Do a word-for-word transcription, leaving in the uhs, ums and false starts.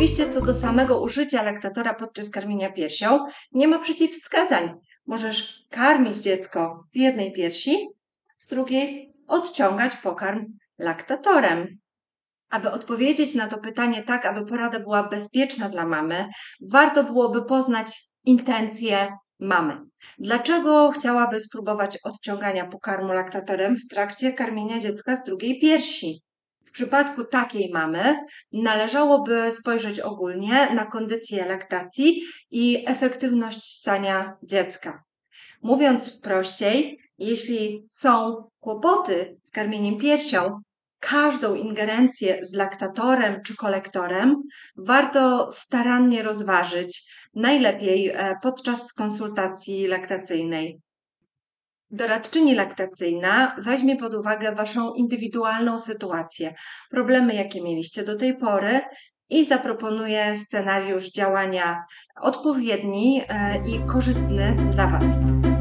Oczywiście co do samego użycia laktatora podczas karmienia piersią nie ma przeciwwskazań. Możesz karmić dziecko z jednej piersi, z drugiej odciągać pokarm laktatorem. Aby odpowiedzieć na to pytanie tak, aby porada była bezpieczna dla mamy, warto byłoby poznać intencje mamy. Dlaczego chciałaby spróbować odciągania pokarmu laktatorem w trakcie karmienia dziecka z drugiej piersi? W przypadku takiej mamy należałoby spojrzeć ogólnie na kondycję laktacji i efektywność ssania dziecka. Mówiąc prościej, jeśli są kłopoty z karmieniem piersią, każdą ingerencję z laktatorem czy kolektorem warto starannie rozważyć, najlepiej podczas konsultacji laktacyjnej. Doradczyni laktacyjna weźmie pod uwagę Waszą indywidualną sytuację, problemy, jakie mieliście do tej pory i zaproponuje scenariusz działania odpowiedni i korzystny dla Was.